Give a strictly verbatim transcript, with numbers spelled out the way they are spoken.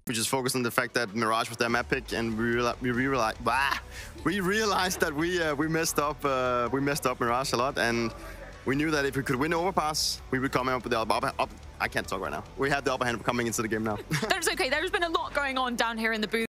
We just focused on the fact that Mirage was their map pick, and we realized we realized bah, we realized that we uh, we messed up uh, we messed up Mirage a lot, and we knew that if we could win overpass, we would come up with the upper. Up, I can't talk right now. We had the upper hand coming into the game now. That's okay. There's been a lot going on down here in the booth.